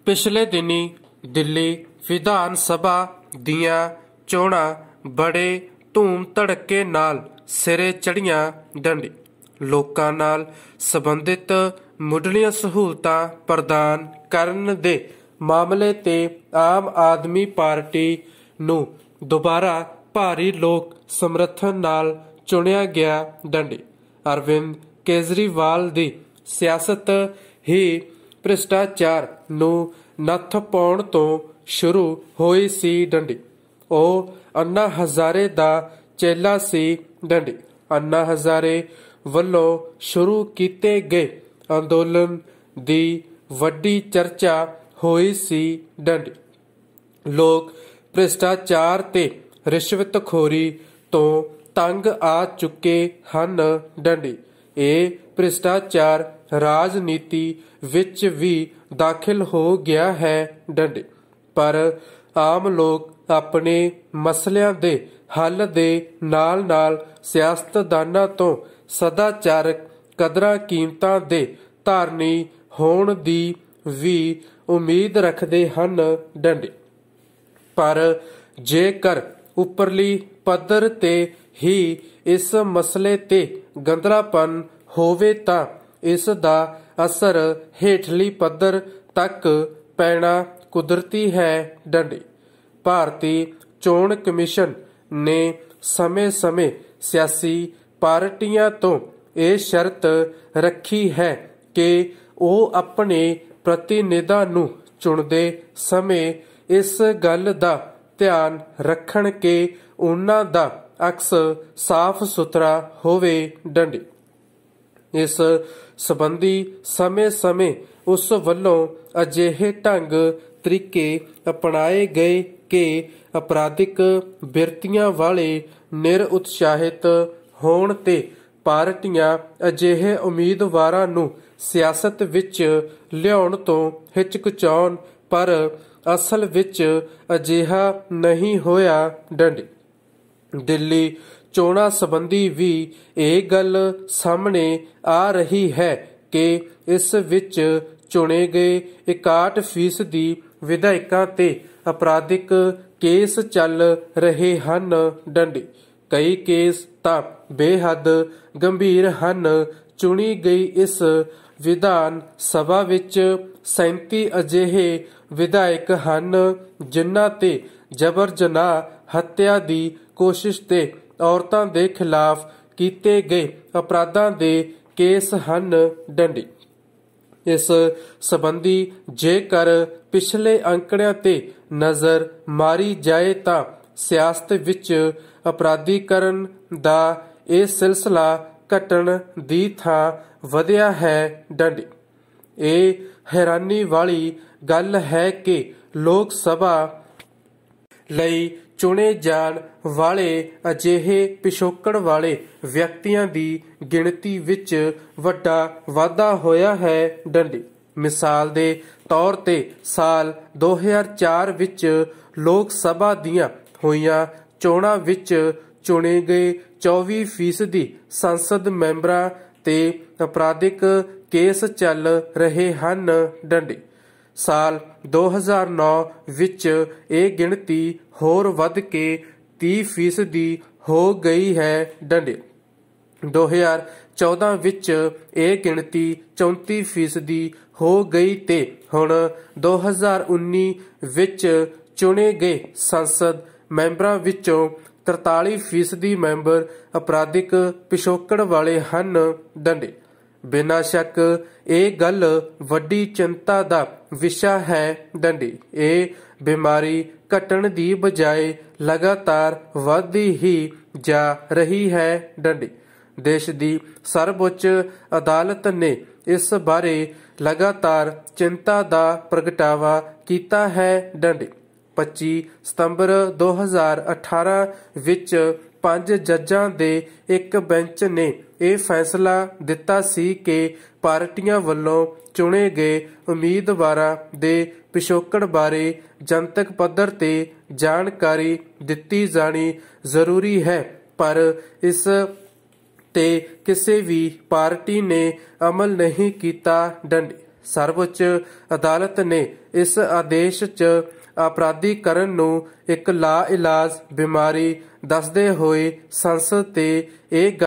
ਪਿਛਲੇ ਦਿਨੀ ਦਿੱਲੀ ਵਿਧਾਨ ਸਭਾ ਦੀਆਂ ਚੋਣਾਂ ਬੜੇ ਧੂਮ ਧੜੱਕੇ ਨਾਲ ਸਿਰੇ ਚੜ੍ਹੀਆਂ। ਡੰਡੀ ਲੋਕਾਂ ਨਾਲ ਸੰਬੰਧਿਤ ਮੁੱਢਲੀਆਂ ਸਹੂਲਤਾਂ ਪ੍ਰਦਾਨ ਕਰਨ ਦੇ ਮਾਮਲੇ ਤੇ ਆਮ ਆਦਮੀ ਪਾਰਟੀ ਨੂੰ ਦੁਬਾਰਾ ਭਾਰੀ ਲੋਕ ਸਮਰਥਨ ਨਾਲ ਚੁਣਿਆ ਗਿਆ। ਡੰਡੀ ਅਰਵਿੰਦ ਕੇਜਰੀਵਾਲ ਦੀ ਸਿਆਸਤ ਹੀ ਭ੍ਰਿਸ਼ਟਾਚਾਰ ਨੂੰ ਨੱਥ ਪਾਉਣ ਤੋਂ ਸ਼ੁਰੂ ਹੋਈ ਸੀ। ਡੰਡੀ ਉਹ ਅੰਨਾ ਹਜ਼ਾਰੇ ਦਾ ਚੇਲਾ ਸੀ। ਡੰਡੀ ਅੰਨਾ ਹਜ਼ਾਰੇ ਵੱਲੋਂ ਸ਼ੁਰੂ ਕੀਤੇ ਗਏ ਅੰਦੋਲਨ ਦੀ ਵੱਡੀ ਚਰਚਾ ਹੋਈ ਸੀ। ਡੰਡੀ ਲੋਕ ਭ੍ਰਿਸ਼ਟਾਚਾਰ ਤੇ ਰਿਸ਼ਵਤਖੋਰੀ ਤੋਂ ਤੰਗ ਆ ਚੁੱਕੇ ਹਨ। ਡੰਡੀ ਇਹ ਭ੍ਰਿਸ਼ਟਾਚਾਰ ਰਾਜਨੀਤੀ ਵਿੱਚ ਵੀ ਦਾਖਲ ਹੋ ਗਿਆ ਹੈ। ਡੰਡੀ ਪਰ ਆਮ ਲੋਕ ਆਪਣੇ ਮਸਲਿਆਂ ਦੇ ਹੱਲ ਦੇ ਨਾਲ ਨਾਲ ਸਿਆਸਤਦਾਨਾਂ ਤੋਂ ਸਦਾਚਾਰਕ ਕਦਰਾਂ ਕੀਮਤਾਂ ਦੇ ਧਾਰਨੀ ਹੋਣ ਦੀ ਵੀ ਉਮੀਦ ਰੱਖਦੇ ਹਨ। ਡੰਡੀ ਪਰ ਜੇਕਰ ਉੱਪਰਲੀ ਪੱਧਰ ਤੇ ਹੀ ਇਸ ਮਸਲੇ ਤੇ ਗੰਧਲਾਪਨ ਹੋਵੇ ਤਾਂ ਇਸ ਦਾ ਅਸਰ ਹੇਠਲੀ ਪੱਧਰ ਤੱਕ ਪੈਣਾ ਕੁਦਰਤੀ ਹੈ। ਡੰਡੀ ਭਾਰਤੀ ਚੋਣ ਕਮਿਸ਼ਨ ਨੇ ਸਮੇਂ-ਸਮੇਂ ਸਿਆਸੀ ਪਾਰਟੀਆਂ ਤੋਂ ਇਹ ਸ਼ਰਤ ਰੱਖੀ ਹੈ ਕਿ ਉਹ ਆਪਣੇ ਪ੍ਰਤੀਨਿਧਾਂ ਨੂੰ ਚੁਣਦੇ ਸਮੇਂ ਇਸ ਗੱਲ ਦਾ ਧਿਆਨ ਰੱਖਣ ਕਿ ਉਹਨਾਂ ਦਾ ਅਕਸ ਸਾਫ਼ ਸੁਥਰਾ ਹੋਵੇ। ਡੰਡੀ ਇਸ ਸੰਬੰਧੀ ਸਮੇਂ-ਸਮੇਂ ਉਸ ਵੱਲੋਂ ਅਜਿਹੇ ਢੰਗ ਤਰੀਕੇ ਅਪਣਾਏ ਗਏ ਕਿ ਅਪਰਾਧਿਕ ਬਿਰਤੀਆਂ ਵਾਲੇ ਨਿਰਉਤਸ਼ਾਹਿਤ ਹੋਣ ਤੇ ਪਾਰਟੀਆਂ ਅਜਿਹੇ ਉਮੀਦਵਾਰਾਂ ਨੂੰ ਸਿਆਸਤ ਵਿੱਚ ਲਿਆਉਣ ਤੋਂ ਹਿਚਕਚਾਉਣ, ਪਰ ਅਸਲ ਵਿੱਚ ਅਜਿਹਾ ਨਹੀਂ ਹੋਇਆ। ਡੰਡੀ ਦਿੱਲੀ ਚੋਣਾਂ ਸੰਬੰਧੀ ਵੀ ਇਹ ਗੱਲ ਸਾਹਮਣੇ ਆ ਰਹੀ ਹੈ ਕਿ ਇਸ ਵਿੱਚ ਚੁਣੇ ਗਏ 61% ਵਿਧਾਇਕਾਂ ਤੇ ਅਪਰਾਧਿਕ ਕੇਸ ਚੱਲ ਰਹੇ ਹਨ। ਡੰਡੀ ਕਈ ਕੇਸ ਤਾਂ ਬੇਹੱਦ ਗੰਭੀਰ ਹਨ। ਚੁਣੀ ਗਈ ਇਸ ਵਿਧਾਨ ਸਭਾ ਵਿੱਚ 37 ਅਜਿਹੇ ਵਿਧਾਇਕ ਹਨ ਜਿਨ੍ਹਾਂ ਤੇ ਜਬਰ ਜਨਾਹ ਹੱਤਿਆ ਦੀ ਕੋਸ਼ਿਸ਼ ਤੇ ਔਰਤਾਂ ਦੇ ਖਿਲਾਫ ਕੀਤੇ ਗਏ ਅਪਰਾਧਾਂ ਦੇ ਕੇਸ ਹਨ। ਡੰਡੀ ਇਸ ਸੰਬੰਧੀ ਜੇਕਰ ਪਿਛਲੇ ਅੰਕੜਿਆਂ ਤੇ ਨਜ਼ਰ ਮਾਰੀ ਜਾਏ ਤਾਂ ਸਿਆਸਤ ਵਿੱਚ ਅਪਰਾਧੀਕਰਨ ਦਾ ਇਹ ਸਿਲਸਿਲਾ ਘਟਣ ਦੀ ਥਾਂ ਵਧਿਆ ਹੈ। ਡੰਡੀ ਇਹ ਹੈਰਾਨੀ ਵਾਲੀ ਗੱਲ ਹੈ ਕਿ ਲੋਕ ਸਭਾ ਲਈ ਚੁਣੇ ਜਾਣ ਵਾਲੇ ਅਜਿਹੇ ਪਿਛੋਕੜ ਵਾਲੇ ਵਿਅਕਤੀਆਂ ਦੀ ਗਿਣਤੀ ਵਿੱਚ ਵੱਡਾ ਵਾਧਾ ਹੋਇਆ ਹੈ। ਡੰਡੀ ਮਿਸਾਲ ਦੇ ਤੌਰ ਤੇ ਸਾਲ 2004 ਵਿੱਚ ਲੋਕ ਸਭਾ ਦੀਆਂ ਹੋਈਆਂ ਚੋਣਾਂ ਵਿੱਚ ਚੁਣੇ ਗਏ 24% ਸੰਸਦ ਮੈਂਬਰਾਂ ਤੇ ਅਪਰਾਧਿਕ ਕੇਸ ਚੱਲ ਰਹੇ ਹਨ। ਡੰਡੀ ਸਾਲ 2009 ਵਿੱਚ ਇਹ ਗਿਣਤੀ ਹੋਰ ਵੱਧ ਕੇ 30% ਹੋ ਗਈ ਹੈ। ਡੰਡੀ 2014 ਵਿੱਚ ਇਹ ਗਿਣਤੀ 34% ਹੋ ਗਈ ਤੇ ਹੁਣ 2019 ਵਿੱਚ ਚੁਣੇ ਗਏ ਸੰਸਦ ਮੈਂਬਰਾਂ ਵਿੱਚੋਂ 43% ਮੈਂਬਰ ਅਪਰਾਧਿਕ ਪਿਛੋਕੜ ਵਾਲੇ ਹਨ। ਡੰਡੀ ਬਿਨਾਂ ਸ਼ੱਕ ਇਹ ਗੱਲ ਵੱਡੀ ਚਿੰਤਾ ਦਾ ਵਿਸ਼ਾ ਹੈ। ਡੰਡੀ ਇਹ ਬਿਮਾਰੀ ਘਟਣ ਦੀ ਬਜਾਏ ਲਗਾਤਾਰ ਵੱਧਦੀ ਹੀ ਜਾ ਰਹੀ ਹੈ। ਡੰਡੀ ਦੇਸ਼ ਦੀ ਸਰਵਉੱਚ ਅਦਾਲਤ ਨੇ ਇਸ ਬਾਰੇ ਲਗਾਤਾਰ ਚਿੰਤਾ ਦਾ ਪ੍ਰਗਟਾਵਾ ਕੀਤਾ ਹੈ। ਡੰਡੀ 25 ਸਤੰਬਰ 2018 ਵਿੱਚ 5 ਜੱਜਾਂ ਦੇ ਇੱਕ ਬੈਂਚ ਨੇ ਇਹ ਫੈਸਲਾ ਦਿੱਤਾ ਸੀ ਕਿ ਪਾਰਟੀਆਂ ਵੱਲੋਂ ਚੁਣੇ ਗਏ ਉਮੀਦਵਾਰਾਂ ਦੇ ਪਿਛੋਕੜ ਬਾਰੇ ਜਨਤਕ ਪੱਧਰ ਤੇ ਜਾਣਕਾਰੀ ਦਿੱਤੀ ਜਾਣੀ ਜ਼ਰੂਰੀ ਹੈ, ਪਰ ਇਸ ਤੇ ਕਿਸੇ ਵੀ ਪਾਰਟੀ ਨੇ ਅਮਲ ਨਹੀਂ ਕੀਤਾ। ਡੰਡੀ ਸਰਵਉੱਚ ਅਦਾਲਤ ਨੇ ਇਸ ਆਦੇਸ਼ 'ਚ ਅਪਰਾਧੀਕਰਨ ਨੂੰ ਇੱਕ ਲਾ ਇਲਾਜ ਬਿਮਾਰੀ ਦੱਸਦੇ ਹੋਏ ਸੰਸਦ ਤੇ ਇਹ